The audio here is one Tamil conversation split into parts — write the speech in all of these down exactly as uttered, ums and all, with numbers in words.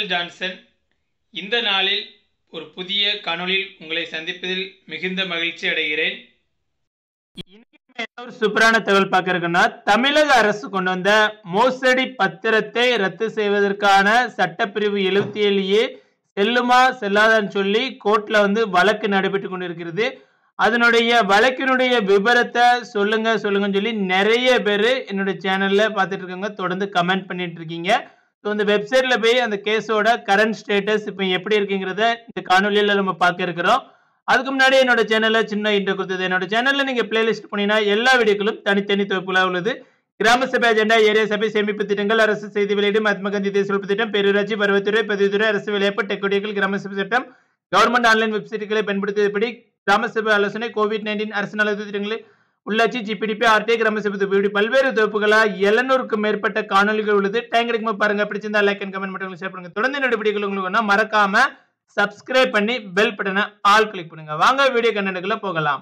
Michael Johnson. இந்த நாளில் ஒரு புதிய காணொளியில் உங்களை சந்திப்பதில் மிகுந்த மகிழ்ச்சி அடைகிறேன். இன்னைக்கு ஒரு சூப்பரான தகவல் பார்க்க இருக்குன்னா, தமிழக அரசு கொண்டு வந்த மோசடி பத்திரத்தை ரத்து செய்வதற்கான சட்டப்பிரிவு எழுபத்தி ஏழு ஏ செல்லுமா செல்லாதான்னு சொல்லி கோர்ட்ல வந்து வழக்கு நடைபெற்று கொண்டிருக்கிறது. அதனுடைய வழக்கினுடைய விபரத்தை சொல்லுங்க சொல்லுங்கன்னு சொல்லி நிறைய பேர் என்னோட சேனல்ல பார்த்துட்டு இருக்காங்க, தொடர்ந்து கமெண்ட் பண்ணிட்டு இருக்கீங்க. ஸோ இந்த வெப்சைட்ல போய் அந்த கேஸோட கரண்ட் ஸ்டேட்டஸ் இப்போ எப்படி இருக்குங்கிறத இந்த காணொலியில் நம்ம பார்க்க இருக்கிறோம். அதுக்கு முன்னாடி என்னோட சேனல்ல சின்ன இன்ட்ரோ கொடுத்தது. என்னோட சேனல்ல நீங்க பிளேலிஸ்ட் போனீங்கன்னா எல்லா வீடியோக்களும் தனித்தனி தொகுப்புகளாக உள்ளது. கிராம சபை அஜெண்டா, ஏரியா சபை சேமிப்பு திட்டங்கள், அரசு செய்தி வெளியீடு, மகாத்மா காந்தி தேசிய ஒழிப்பு திட்டம், பேரூராட்சி பருவத்துறை, பதிவுத்துறை, அரசு வேலைவாய்ப்பு, டெக்கோடியர்கள், கிராம சபை சட்டம், கவர்மெண்ட் ஆன்லைன் வெப்சைட்டுகளை பயன்படுத்துவது எப்படி, கிராம சபை ஆலோசனை, கோவிட் நைன்டீன் அரசு நலத்திட்ட திட்டங்களை, உள்ளாட்சி, ஜிபிடிபி, ஆர்டிஐ, கிராம சபை இப்படி பல்வேறு தொகுப்புகளா எழுநூறுக்கும் மேற்பட்ட காணொலிகள் உள்ளது. டைம் கிடைக்கும் பாருங்க. பிடிச்சிருந்தா லைக் அண்ட் கமெண்ட் மட்டும் ஷேர் பண்ணுங்க. தொடர்ந்து என்னோட வீடியோக்கள் உங்களுக்கு மறக்காம சப்ஸ்கிரைப் பண்ணி பெல் பட்டனை ஆல் கிளிக் பண்ணுங்க. வாங்க வீடியோ கண்டென்ட்குள்ள போகலாம்.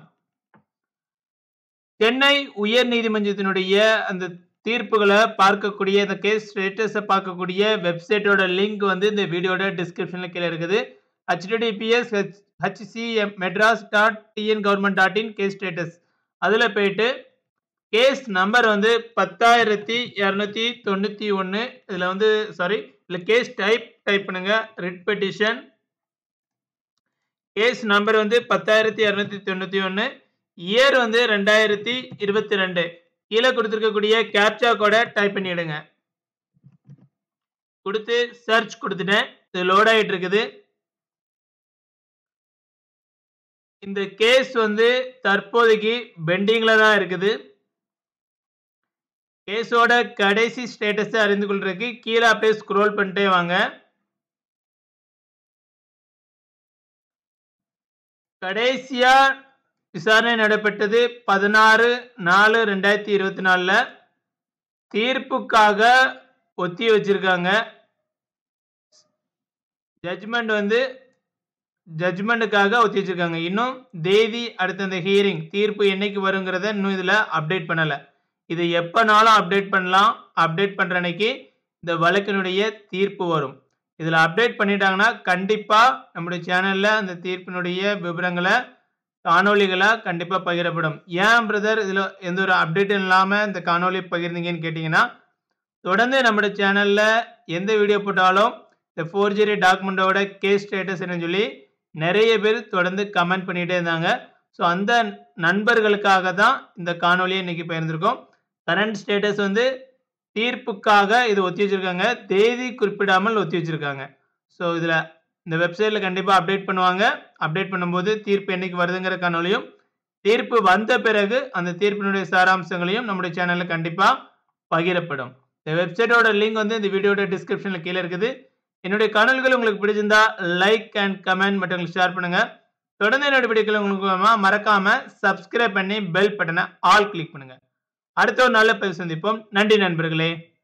சென்னை உயர் நீதிமன்றத்தினுடைய அந்த தீர்ப்புகளை பார்க்கக்கூடிய இந்த கேஸ் ஸ்டேட்டஸை பார்க்கக்கூடிய வெப்சைட்டோட லிங்க் வந்து இந்த வீடியோட டிஸ்கிரிப்ஷன்ல கீழே இருக்குது. https hcm madras dot tn government dot in case status அதில் போயிட்டு கேஸ் நம்பர் வந்து பத்தாயிரத்தி இரநூத்தி தொண்ணூற்றி ஒன்று இதில் வந்து சாரி இல்லை கேஸ் டைப் டைப் பண்ணுங்க. ரிட் பெட்டிஷன் கேஸ் நம்பர் வந்து பத்தாயிரத்தி இரநூத்தி தொண்ணூற்றி ஒன்று, இயர் வந்து ரெண்டாயிரத்தி இருபத்தி ரெண்டு. கீழே கொடுத்துருக்கக்கூடிய கேப்சா கோடை டைப் பண்ணிடுங்க. கொடுத்து சர்ச் கொடுத்துட்டேன். இது லோட் ஆகிட்டு இருக்குது. இந்த கேஸ் வந்து தற்போதைக்கு பெண்டிங்ல தான் இருக்குது. கேஸோட கடைசி ஸ்டேட்டஸை அறிந்து கொள்றதுக்கு கீழே அப்படியே ஸ்க்ரோல் பண்ணிட்டே வாங்க. கடைசியா விசாரணை நடைபெற்றது பதினாறு நாலு ரெண்டாயிரத்தி இருபத்தி நாலுல. தீர்ப்புக்காக ஒத்தி வச்சிருக்காங்க. ஜட்ஜ்மெண்ட் வந்து ஜட்ஜ்மெண்ட்டுக்காக ஒத்தி வச்சிருக்காங்க. இன்னும் தேதி அடுத்த அந்த ஹியரிங் தீர்ப்பு என்னைக்கு வருங்கிறத இன்னும் இதில் அப்டேட் பண்ணலை. இது எப்போனாலும் அப்டேட் பண்ணலாம். அப்டேட் பண்ணுற அன்னைக்கு இந்த வழக்கினுடைய தீர்ப்பு வரும். இதில் அப்டேட் பண்ணிட்டாங்கன்னா கண்டிப்பாக நம்முடைய சேனலில் அந்த தீர்ப்பினுடைய விவரங்களை காணொலிகளாக கண்டிப்பாக பகிரப்படும். ஏன் பிரதர் இதில் எந்த ஒரு அப்டேட்டும் இல்லாமல் இந்த காணொலி பகிர்ந்தீங்கன்னு கேட்டிங்கன்னா, தொடர்ந்து நம்முடைய சேனலில் எந்த வீடியோ போட்டாலும் இந்த ஃபோர்ஜரி டாக்குமெண்ட்டோட கேஸ் ஸ்டேட்டஸ் என்னன்னு சொல்லி நிறைய பேர் தொடர்ந்து கமெண்ட் பண்ணிகிட்டே இருந்தாங்க. ஸோ அந்த நண்பர்களுக்காக தான் இந்த காணொலியை இன்னைக்கு பகிர்ந்திருக்கோம். கரண்ட் ஸ்டேட்டஸ் வந்து தீர்ப்புக்காக இது ஒத்தி வச்சிருக்காங்க, தேதி குறிப்பிடாமல் ஒத்தி வச்சிருக்காங்க. ஸோ இதில் இந்த வெப்சைட்டில் கண்டிப்பாக அப்டேட் பண்ணுவாங்க. அப்டேட் பண்ணும்போது தீர்ப்பு என்னைக்கு வருதுங்கிற காணொலியும், தீர்ப்பு வந்த பிறகு அந்த தீர்ப்பினுடைய சாராம்சங்களையும் நம்முடைய சேனலில் கண்டிப்பாக பகிரப்படும். இந்த வெப்சைட்டோட லிங்க் வந்து இந்த வீடியோட டிஸ்கிரிப்ஷனில் கீழே இருக்குது. என்னுடைய காணொலிகள் உங்களுக்கு பிடிச்சிருந்தா லைக் அண்ட் கமெண்ட் மட்டும் ஷேர் பண்ணுங்க. தொடர்ந்து என்னோட வீடியோக்கள் உங்களுக்கு மறக்காம சப்ஸ்கிரைப் பண்ணி பெல் பட்டனை ஆல் கிளிக் பண்ணுங்க. அடுத்த ஒரு நல்ல பதிவு சந்திப்போம். நன்றி நண்பர்களே.